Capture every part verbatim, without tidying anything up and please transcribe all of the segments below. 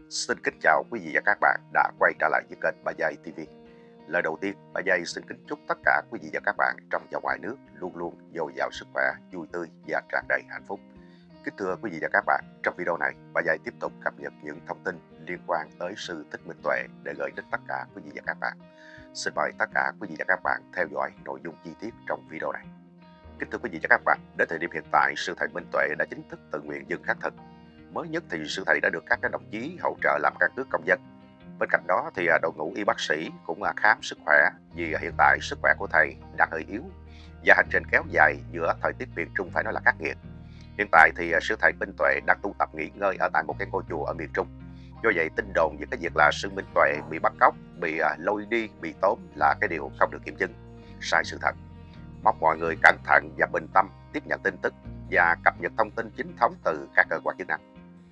Xin kính chào quý vị và các bạn đã quay trở lại với kênh Ba Giây ti vi. Lời đầu tiên, Ba Giây xin kính chúc tất cả quý vị và các bạn trong và ngoài nước luôn luôn dồi dào sức khỏe, vui tươi và tràn đầy hạnh phúc. Kính thưa quý vị và các bạn, trong video này, Ba Giây tiếp tục cập nhật những thông tin liên quan tới sư Thích Minh Tuệ để gửi đến tất cả quý vị và các bạn. Xin mời tất cả quý vị và các bạn theo dõi nội dung chi tiết trong video này. Kính thưa quý vị và các bạn, đến thời điểm hiện tại, sư thầy Minh Tuệ đã chính thức tự nguyện dừng khắc thực. Mới nhất thì sư thầy đã được các đồng chí hỗ trợ làm căn cước công dân. Bên cạnh đó thì đội ngũ y bác sĩ cũng khám sức khỏe, vì hiện tại sức khỏe của thầy đang hơi yếu và hành trình kéo dài giữa thời tiết miền Trung phải nói là khắc nghiệt. Hiện tại thì sư thầy Minh Tuệ đang tu tập nghỉ ngơi ở tại một cái ngôi chùa ở miền Trung. Do vậy tin đồn về cái việc là sư Minh Tuệ bị bắt cóc, bị lôi đi, bị tóm là cái điều không được kiểm chứng, sai sự thật. Mong mọi người cẩn thận và bình tâm tiếp nhận tin tức và cập nhật thông tin chính thống từ các cơ quan chức năng.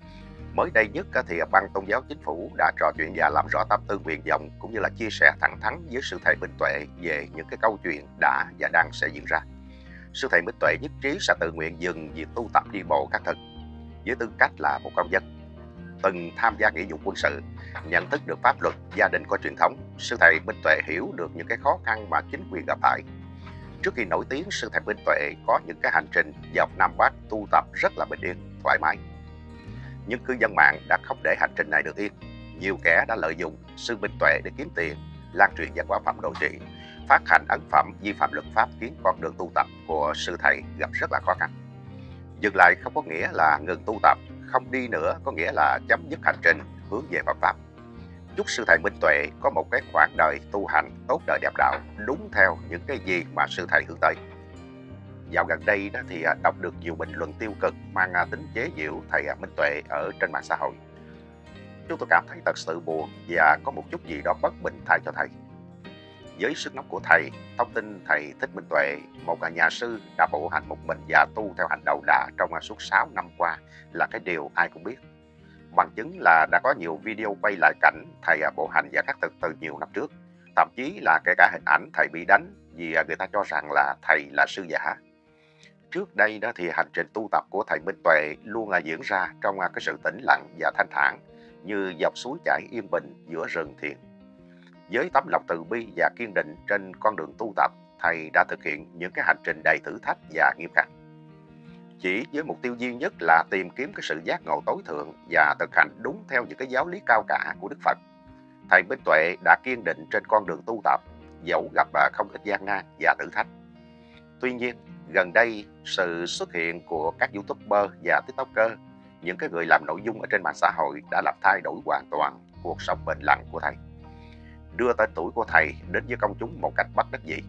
Mới đây nhất thì Ban Tôn giáo Chính phủ đã trò chuyện và làm rõ tâm tư nguyện vọng cũng như là chia sẻ thẳng thắn với sư thầy Minh Tuệ về những cái câu chuyện đã và đang sẽ diễn ra. Sư thầy Minh Tuệ nhất trí sẽ tự nguyện dừng việc tu tập đi bộ khắc thực. Với tư cách là một công dân từng tham gia nghĩa vụ quân sự, nhận thức được pháp luật, gia đình có truyền thống, sư thầy Minh Tuệ hiểu được những cái khó khăn mà chính quyền gặp phải. Trước khi nổi tiếng, sư thầy Minh Tuệ có những cái hành trình dọc Nam Bắc tu tập rất là bình yên, thoải mái. Nhưng cư dân mạng đã không để hành trình này được yên. Nhiều kẻ đã lợi dụng sư Minh Tuệ để kiếm tiền, lan truyền văn hóa phẩm độ trị, phát hành ấn phẩm vi phạm luật pháp, khiến con đường tu tập của sư thầy gặp rất là khó khăn. Dừng lại không có nghĩa là ngừng tu tập, không đi nữa có nghĩa là chấm dứt hành trình hướng về Phật pháp. Chúc sư thầy Minh Tuệ có một cái quãng đời tu hành tốt đời đẹp đạo, đúng theo những cái gì mà sư thầy hướng tới. Dạo gần đây đó thì đọc được nhiều bình luận tiêu cực mang tính chế giễu thầy Minh Tuệ ở trên mạng xã hội. Chúng tôi cảm thấy thật sự buồn và có một chút gì đó bất bình thay cho thầy. Với sức nóng của thầy, thông tin thầy Thích Minh Tuệ, một nhà sư đã bộ hành một mình và tu theo hành đầu đà trong suốt sáu năm qua là cái điều ai cũng biết. Bằng chứng là đã có nhiều video quay lại cảnh thầy bộ hành và khắc thực từ nhiều năm trước. Thậm chí là kể cả hình ảnh thầy bị đánh vì người ta cho rằng là thầy là sư giả. Trước đây đó thì hành trình tu tập của thầy Minh Tuệ luôn là diễn ra trong cái sự tĩnh lặng và thanh thản, như dòng suối chảy yên bình giữa rừng thiền. Với tấm lòng từ bi và kiên định trên con đường tu tập, thầy đã thực hiện những cái hành trình đầy thử thách và nghiêm khắc. Chỉ với mục tiêu duy nhất là tìm kiếm cái sự giác ngộ tối thượng và thực hành đúng theo những cái giáo lý cao cả của Đức Phật. Thầy Minh Tuệ đã kiên định trên con đường tu tập, dẫu gặp không ít gian nan và thử thách. Tuy nhiên, gần đây sự xuất hiện của các YouTuber và TikToker, những cái người làm nội dung ở trên mạng xã hội đã làm thay đổi hoàn toàn cuộc sống bình lặng của thầy, đưa tên tuổi của thầy đến với công chúng một cách bất đắc dĩ.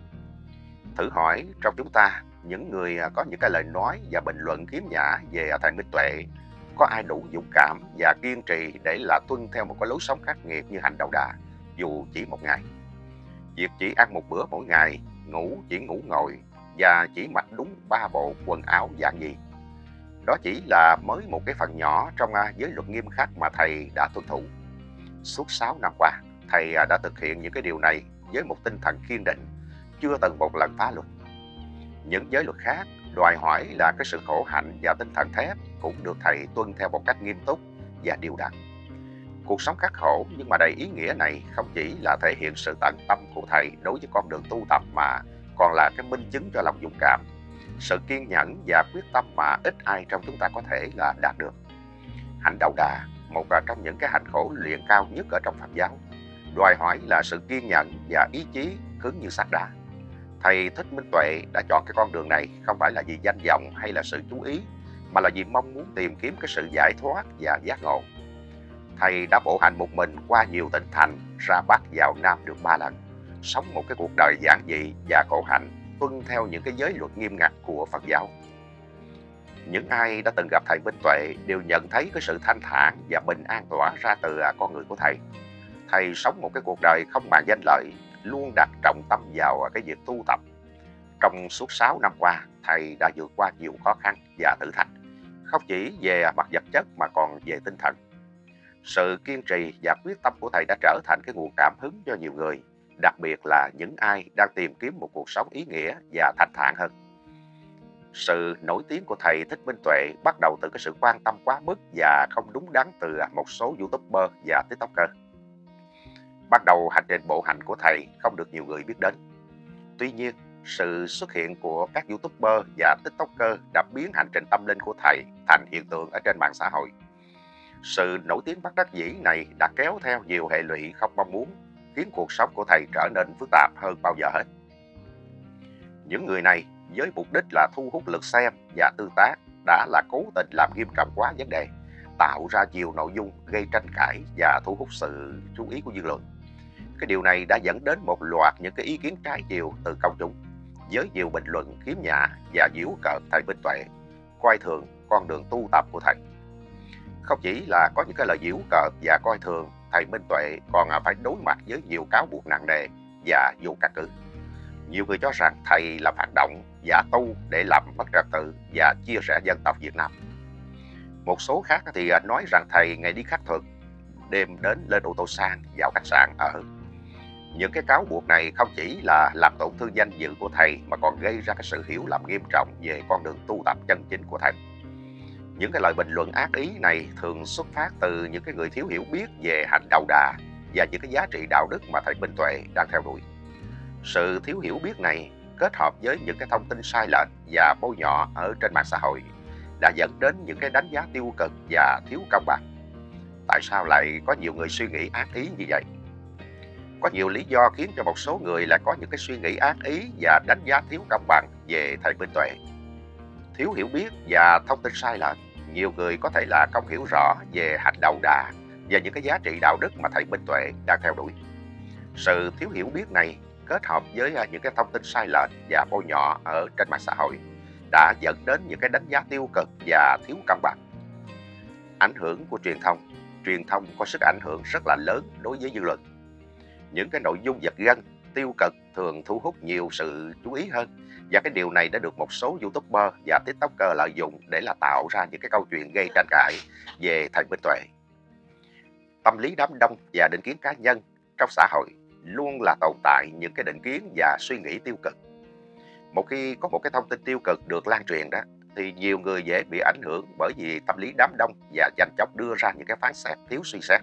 Thử hỏi trong chúng ta, những người có những cái lời nói và bình luận khiếm nhã về thầy Minh Tuệ, có ai đủ dũng cảm và kiên trì để là tuân theo một cái lối sống khắc nghiệt như hành đầu đà dù chỉ một ngày? Việc chỉ ăn một bữa mỗi ngày, ngủ chỉ ngủ ngồi và chỉ mặc đúng ba bộ quần áo giản dị, đó chỉ là mới một cái phần nhỏ trong giới luật nghiêm khắc mà thầy đã tuân thủ. Suốt sáu năm qua, thầy đã thực hiện những cái điều này với một tinh thần kiên định, chưa từng một lần phá luật. Những giới luật khác đòi hỏi là cái sự khổ hạnh và tinh thần thép cũng được thầy tuân theo một cách nghiêm túc và đều đặn. Cuộc sống khắc khổ nhưng mà đầy ý nghĩa này không chỉ là thể hiện sự tận tâm của thầy đối với con đường tu tập, mà còn là cái minh chứng cho lòng dũng cảm, sự kiên nhẫn và quyết tâm mà ít ai trong chúng ta có thể là đạt được. Hạnh đầu đà, một trong những cái hạnh khổ luyện cao nhất ở trong Phật giáo, đòi hỏi là sự kiên nhẫn và ý chí cứng như sắt đá. Thầy Thích Minh Tuệ đã chọn cái con đường này không phải là vì danh vọng hay là sự chú ý, mà là vì mong muốn tìm kiếm cái sự giải thoát và giác ngộ. Thầy đã bộ hành một mình qua nhiều tỉnh thành, ra Bắc vào Nam được ba lần, sống một cái cuộc đời giản dị và khổ hạnh, tuân theo những cái giới luật nghiêm ngặt của Phật giáo. Những ai đã từng gặp thầy Minh Tuệ đều nhận thấy cái sự thanh thản và bình an tỏa ra từ con người của thầy. Thầy sống một cái cuộc đời không màng danh lợi, luôn đặt trọng tâm vào cái việc tu tập. Trong suốt sáu năm qua, thầy đã vượt qua nhiều khó khăn và thử thách, không chỉ về mặt vật chất mà còn về tinh thần. Sự kiên trì và quyết tâm của thầy đã trở thành cái nguồn cảm hứng cho nhiều người, đặc biệt là những ai đang tìm kiếm một cuộc sống ý nghĩa và thanh thản hơn. Sự nổi tiếng của thầy Thích Minh Tuệ bắt đầu từ cái sự quan tâm quá mức và không đúng đắn từ một số YouTuber và TikToker. Ban đầu hành trình bộ hành của thầy không được nhiều người biết đến. Tuy nhiên, sự xuất hiện của các YouTuber và TikToker đã biến hành trình tâm linh của thầy thành hiện tượng ở trên mạng xã hội. Sự nổi tiếng bất đắc dĩ này đã kéo theo nhiều hệ lụy không mong muốn, khiến cuộc sống của thầy trở nên phức tạp hơn bao giờ hết. Những người này với mục đích là thu hút lượt xem và tương tác đã là cố tình làm nghiêm trọng quá vấn đề, tạo ra nhiều nội dung gây tranh cãi và thu hút sự chú ý của dư luận. Cái điều này đã dẫn đến một loạt những cái ý kiến trái chiều từ công chúng, với nhiều bình luận khiếm nhã và giễu cợt thầy Minh Tuệ, coi thường con đường tu tập của thầy. Không chỉ là có những cái lời giễu cợt và coi thường, thầy Minh Tuệ còn phải đối mặt với nhiều cáo buộc nặng nề và vô căn cứ. Nhiều người cho rằng thầy là phản động, giả tu để làm mất trật tự và chia rẽ dân tộc Việt Nam. Một số khác thì nói rằng thầy ngày đi khắc thực, đêm đến lên ô tô sang vào khách sạn ở. Những cái cáo buộc này không chỉ là làm tổn thương danh dự của thầy mà còn gây ra cái sự hiểu lầm nghiêm trọng về con đường tu tập chân chính của thầy. Những cái lời bình luận ác ý này thường xuất phát từ những cái người thiếu hiểu biết về hạnh đầu đà và những cái giá trị đạo đức mà thầy Minh Tuệ đang theo đuổi. Sự thiếu hiểu biết này kết hợp với những cái thông tin sai lệch và bôi nhọ ở trên mạng xã hội đã dẫn đến những cái đánh giá tiêu cực và thiếu công bằng. Tại sao lại có nhiều người suy nghĩ ác ý như vậy? Có nhiều lý do khiến cho một số người lại có những cái suy nghĩ ác ý và đánh giá thiếu công bằng về thầy Minh Tuệ. Thiếu hiểu biết và thông tin sai lệch, nhiều người có thể là không hiểu rõ về hạnh đầu đà và những cái giá trị đạo đức mà thầy Minh Tuệ đang theo đuổi. Sự thiếu hiểu biết này kết hợp với những cái thông tin sai lệch và bôi nhọ ở trên mạng xã hội đã dẫn đến những cái đánh giá tiêu cực và thiếu công bằng. Ảnh hưởng của truyền thông. Truyền thông có sức ảnh hưởng rất là lớn đối với dư luận. Những cái nội dung giật gân, tiêu cực thường thu hút nhiều sự chú ý hơn, và cái điều này đã được một số YouTuber và TikToker lợi dụng để là tạo ra những cái câu chuyện gây tranh cãi về thầy Minh Tuệ. Tâm lý đám đông và định kiến cá nhân trong xã hội luôn là tồn tại những cái định kiến và suy nghĩ tiêu cực. Một khi có một cái thông tin tiêu cực được lan truyền đó, thì nhiều người dễ bị ảnh hưởng bởi vì tâm lý đám đông và nhanh chóng đưa ra những cái phán xét thiếu suy xét.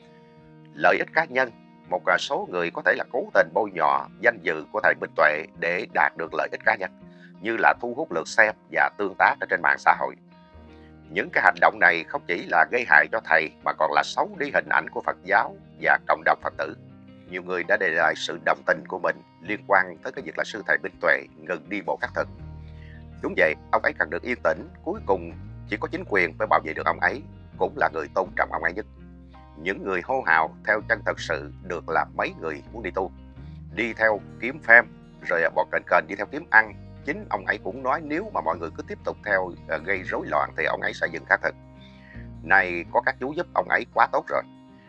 Lợi ích cá nhân. Một số người có thể là cố tình bôi nhọ danh dự của thầy Minh Tuệ để đạt được lợi ích cá nhân, như là thu hút lượt xem và tương tác ở trên mạng xã hội. Những cái hành động này không chỉ là gây hại cho thầy mà còn là xấu đi hình ảnh của Phật giáo và cộng đồng Phật tử. Nhiều người đã để lại sự đồng tình của mình liên quan tới cái việc là sư thầy Minh Tuệ ngừng đi bộ khắc thực. Đúng vậy, ông ấy cần được yên tĩnh, cuối cùng chỉ có chính quyền mới bảo vệ được ông ấy, cũng là người tôn trọng ông ấy nhất. Những người hô hào theo chân thật sự được là mấy người muốn đi tu, đi theo kiếm fame, rồi bọt kền kền đi theo kiếm ăn. Chính ông ấy cũng nói nếu mà mọi người cứ tiếp tục theo uh, gây rối loạn thì ông ấy sẽ dừng khắc thực. Này có các chú giúp ông ấy quá tốt rồi.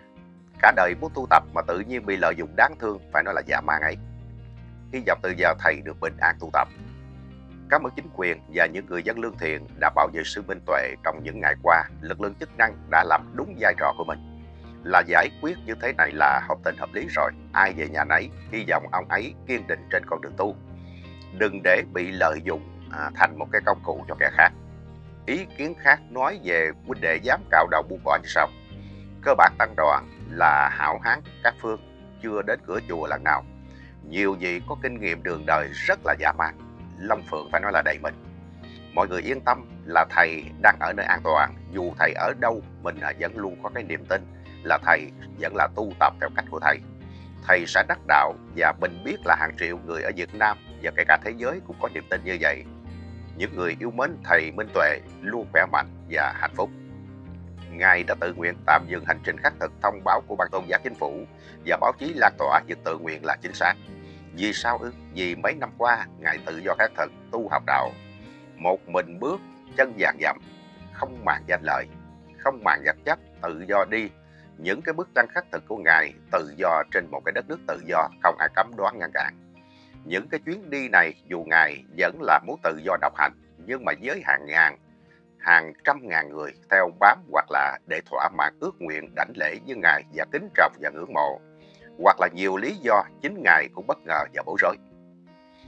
Cả đời muốn tu tập mà tự nhiên bị lợi dụng đáng thương, phải nói là dã man ấy. Hy vọng từ giờ thầy được bình an tu tập. Cảm ơn chính quyền và những người dân lương thiện đã bảo vệ sư Minh Tuệ trong những ngày qua. Lực lượng chức năng đã làm đúng vai trò của mình. Là giải quyết như thế này là hợp tình hợp lý rồi. Ai về nhà nấy, hy vọng ông ấy kiên định trên con đường tu. Đừng để bị lợi dụng à, thành một cái công cụ cho kẻ khác. Ý kiến khác nói về huynh đệ dám cạo đầu buôn bỏ như sau. Cơ bản tăng đoàn là hảo hán các phương, chưa đến cửa chùa lần nào. Nhiều vị có kinh nghiệm đường đời rất là dã man. Long phượng phải nói là đầy mình. Mọi người yên tâm là thầy đang ở nơi an toàn. Dù thầy ở đâu, mình vẫn luôn có cái niềm tin là thầy vẫn là tu tập theo cách của thầy. Thầy sẽ đắc đạo, và mình biết là hàng triệu người ở Việt Nam và kể cả thế giới cũng có niềm tin như vậy. Những người yêu mến thầy Minh Tuệ luôn khỏe mạnh và hạnh phúc. Ngài đã tự nguyện tạm dừng hành trình khắc thực thông báo của Ban Tôn giáo Chính phủ và báo chí lan tỏa việc tự nguyện là chính xác. Vì sao ư? Vì mấy năm qua Ngài tự do khắc thực tu học đạo, một mình bước chân vàng dặm, không màng danh lợi, không màng vật chất, tự do đi. Những cái bước chân khắc thực của Ngài tự do trên một cái đất nước tự do, không ai cấm đoán ngăn cản. Những cái chuyến đi này dù Ngài vẫn là muốn tự do độc hành, nhưng mà với hàng ngàn, hàng trăm ngàn người theo bám hoặc là để thỏa mãn ước nguyện đảnh lễ với Ngài và kính trọng và ngưỡng mộ, hoặc là nhiều lý do chính Ngài cũng bất ngờ và bối rối.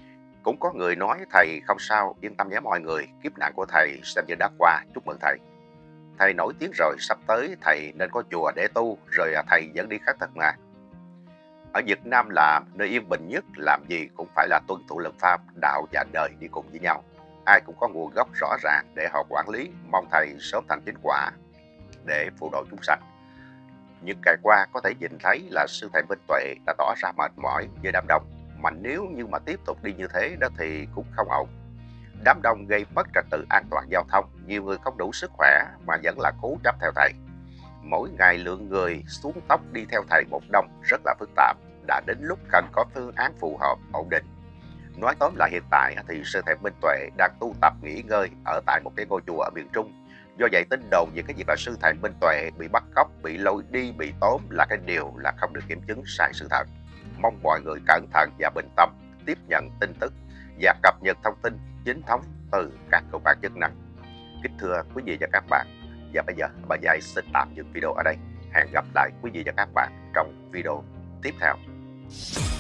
Cũng có người nói thầy không sao, yên tâm nhé mọi người, kiếp nạn của thầy xem như đã qua, chúc mừng thầy. Thầy nổi tiếng rồi, sắp tới thầy nên có chùa để tu, rồi thầy dẫn đi khất thực mà. Ở Việt Nam là nơi yên bình nhất, làm gì cũng phải là tuân thủ luật pháp, đạo và đời đi cùng với nhau. Ai cũng có nguồn gốc rõ ràng để họ quản lý, mong thầy sớm thành chính quả để phù độ chúng sanh. Những ngày qua có thể nhìn thấy là sư thầy Minh Tuệ đã tỏ ra mệt mỏi với đám đông, mà nếu như mà tiếp tục đi như thế đó thì cũng không ổn. Đám đông gây mất trật tự an toàn giao thông, nhiều người không đủ sức khỏe mà vẫn là cố chấp theo thầy. Mỗi ngày lượng người xuống tóc đi theo thầy một đông rất là phức tạp, đã đến lúc cần có phương án phù hợp, ổn định. Nói tóm lại hiện tại thì sư thầy Minh Tuệ đang tu tập nghỉ ngơi ở tại một cái ngôi chùa ở miền Trung. Do vậy tin đồn về cái việc là sư thầy Minh Tuệ bị bắt cóc, bị lôi đi, bị tóm là cái điều là không được kiểm chứng sai sự thật. Mong mọi người cẩn thận và bình tâm tiếp nhận tin tức và cập nhật thông tin chính thống từ các cơ quan chức năng. Kính thưa quý vị và các bạn, và bây giờ bà Giai xin tạm dừng video ở đây. Hẹn gặp lại quý vị và các bạn trong video tiếp theo.